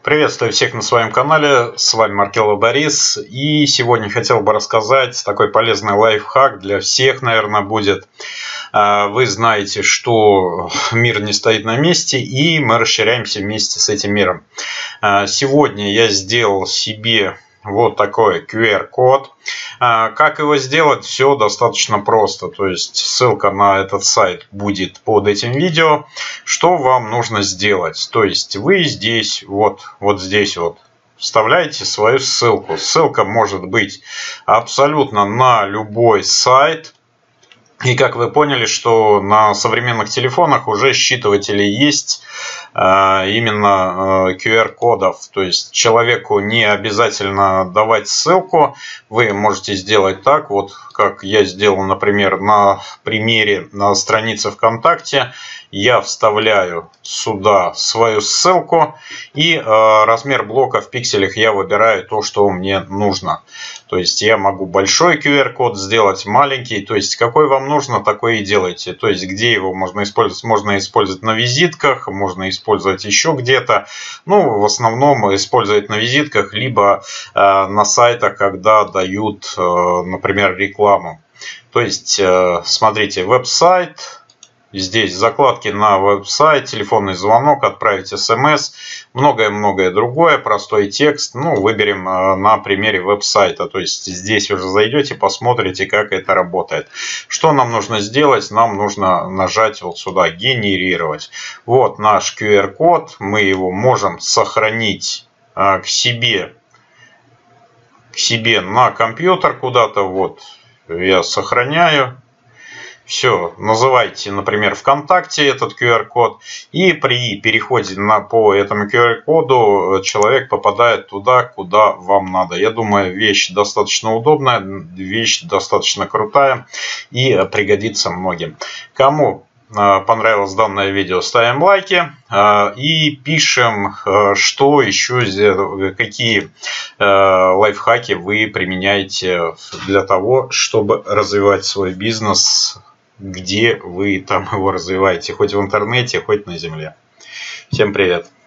Приветствую всех на своем канале, с вами Маркелов Борис, и сегодня хотел бы рассказать такой полезный лайфхак для всех, наверное, будет. Вы знаете, что мир не стоит на месте, и мы расширяемся вместе с этим миром. Сегодня я сделал себе вот такой QR-код. Как его сделать? Все достаточно просто. То есть ссылка на этот сайт будет под этим видео. Что вам нужно сделать? То есть вы здесь, вот здесь вот, вставляете свою ссылку. Ссылка может быть абсолютно на любой сайт. И как вы поняли, что на современных телефонах уже считыватели есть именно QR-кодов. То есть человеку не обязательно давать ссылку. Вы можете сделать так, вот как я сделал, например, на примере на странице ВКонтакте. Я вставляю сюда свою ссылку, и размер блока в пикселях я выбираю то, что мне нужно. То есть я могу большой QR-код сделать, маленький. То есть какой вам нужно, такой и делайте. То есть где его можно использовать? Можно использовать на визитках, можно использовать еще где-то. Ну, в основном использовать на визитках, либо на сайтах, когда дают, например, рекламу. То есть, смотрите, веб-сайт. Здесь закладки на веб-сайт, телефонный звонок, отправить смс, многое-многое другое, простой текст. Ну, выберем на примере веб-сайта. То есть здесь уже зайдете, посмотрите, как это работает. Что нам нужно сделать? Нам нужно нажать вот сюда «Генерировать». Вот наш QR-код. Мы его можем сохранить к себе на компьютер куда-то. Вот я сохраняю. Все, называйте, например, ВКонтакте этот QR-код, и при переходе по этому QR-коду человек попадает туда, куда вам надо. Я думаю, вещь достаточно удобная, вещь достаточно крутая и пригодится многим. Кому понравилось данное видео, ставим лайки и пишем, что еще, какие лайфхаки вы применяете для того, чтобы развивать свой бизнес, где вы там его развиваете, хоть в интернете, хоть на земле. Всем привет!